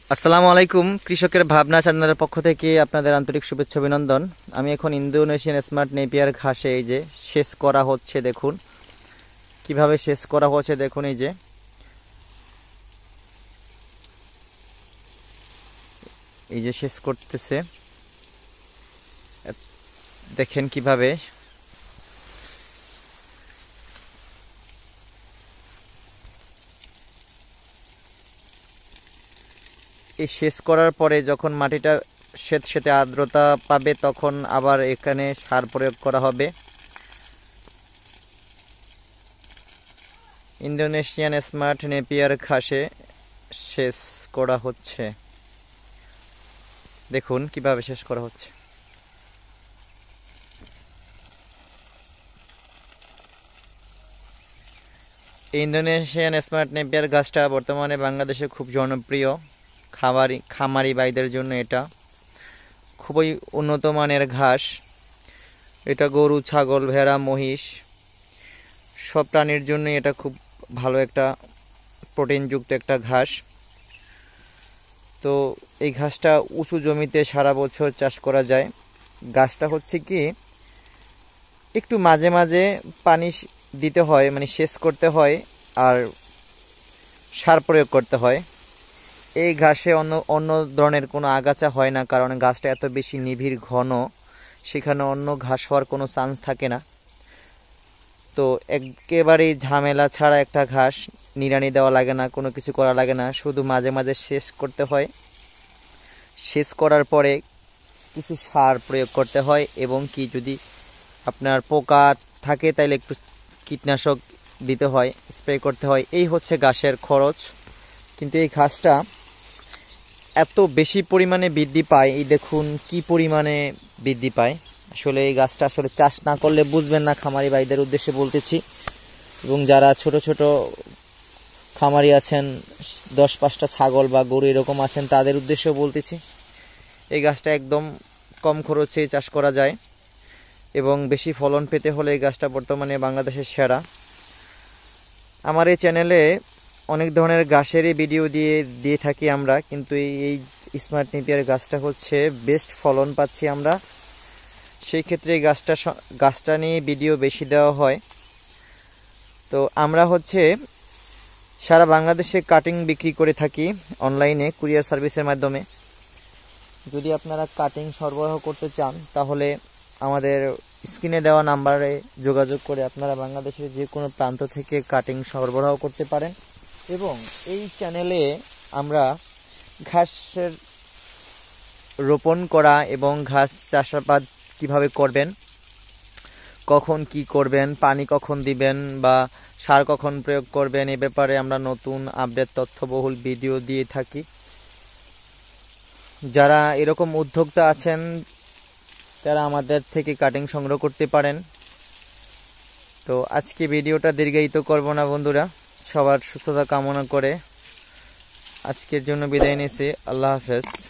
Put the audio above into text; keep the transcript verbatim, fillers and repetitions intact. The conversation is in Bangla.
আসসালামু আলাইকুম। কৃষকের ভাবনা চ্যানেলের পক্ষ থেকে আপনাদের আন্তরিক শুভেচ্ছা অভিনন্দন। আমি এখন ইন্দোনেশিয়ান স্মার্ট নেপিয়ার ঘাসে এই যে সেচ করা হচ্ছে, দেখুন কিভাবে সেচ করা হচ্ছে। দেখুন এই যে এই যে সেচ করতেছে, দেখেন কিভাবে। এই সেচ করার পরে যখন মাটিটা স্যাঁতসেঁতে আর্দ্রতা পাবে তখন আবার এখানে সার প্রয়োগ করা হবে। ইন্দোনেশিয়ান স্মার্ট নেপিয়ার ঘাসে সেচ করা হচ্ছে, দেখুন কিভাবে সেচ করা হচ্ছে। ইন্দোনেশিয়ান স্মার্ট নেপিয়ার গাছটা বর্তমানে বাংলাদেশে খুব জনপ্রিয়। খামারি খামারি ভাইদের জন্য এটা খুবই উন্নত মানের ঘাস। এটা গরু, ছাগল, ভেড়া, মহিষ সব প্রাণীর জন্য এটা খুব ভালো একটা প্রোটিনযুক্ত একটা ঘাস। তো এই ঘাসটা উঁচু জমিতে সারা বছর চাষ করা যায়। গাছটা হচ্ছে কি একটু মাঝে মাঝে পানি দিতে হয়, মানে সেচ করতে হয় আর সার প্রয়োগ করতে হয়। এই ঘাসে অন্য অন্য ধরনের কোনো আগাছা হয় না, কারণ গাছটা এত বেশি নিবিড় ঘন, সেখানে অন্য ঘাস হওয়ার কোনো চান্স থাকে না। তো একেবারেই ঝামেলা ছাড়া একটা ঘাস, নিড়ানি দেওয়া লাগে না, কোনো কিছু করা লাগে না, শুধু মাঝে মাঝে সেচ করতে হয়। সেচ করার পরে কিছু সার প্রয়োগ করতে হয়, এবং কি যদি আপনার পোকা থাকে তাহলে একটু কীটনাশক দিতে হয়, স্প্রে করতে হয়। এই হচ্ছে ঘাসের খরচ। কিন্তু এই ঘাসটা এত বেশি পরিমাণে বৃদ্ধি পায়, এই দেখুন কি পরিমাণে বৃদ্ধি পায়। আসলে এই গাছটা আসলে চাষ না করলে বুঝবেন না, খামারি ভাইদের উদ্দেশ্যে বলতেছি। এবং যারা ছোট ছোট খামারি আছেন, দশ পাঁচটা ছাগল বা গরু এরকম আছেন, তাদের উদ্দেশ্যেও বলতেছি। এই গাছটা একদম কম খরচে চাষ করা যায়, এবং বেশি ফলন পেতে হলে এই গাছটা বর্তমানে বাংলাদেশের সেরা। আমার এই চ্যানেলে অনেক ধরনের ঘাসেরই ভিডিও দিয়ে দিয়ে থাকি আমরা, কিন্তু এই স্মার্ট নেপিয়ার গাছটা হচ্ছে বেস্ট ফলন পাচ্ছি আমরা। সেই ক্ষেত্রে এই গাছটা গাছটা নিয়ে ভিডিও বেশি দেওয়া হয়। তো আমরা হচ্ছে সারা বাংলাদেশে কাটিং বিক্রি করে থাকি অনলাইনে কুরিয়ার সার্ভিসের মাধ্যমে। যদি আপনারা কাটিং সরবরাহ করতে চান তাহলে আমাদের স্ক্রিনে দেওয়া নাম্বারে যোগাযোগ করে আপনারা বাংলাদেশের যে কোনো প্রান্ত থেকে কাটিং সরবরাহ করতে পারেন। এবং এই চ্যানেলে আমরা ঘাসের রোপণ করা এবং ঘাস চাষাবাদ কিভাবে করবেন, কখন কি করবেন, পানি কখন দিবেন বা সার কখন প্রয়োগ করবেন, এ ব্যাপারে আমরা নতুন আপডেট তথ্যবহুল ভিডিও দিয়ে থাকি। যারা এরকম উদ্যোক্তা আছেন তারা আমাদের থেকে কাটিং সংগ্রহ করতে পারেন। তো আজকে ভিডিওটা দীর্ঘায়িত করব না বন্ধুরা, সবার সুস্থতা কামনা করে আজকের জন্য বিদায় নিচ্ছি। আল্লাহ হাফেজ।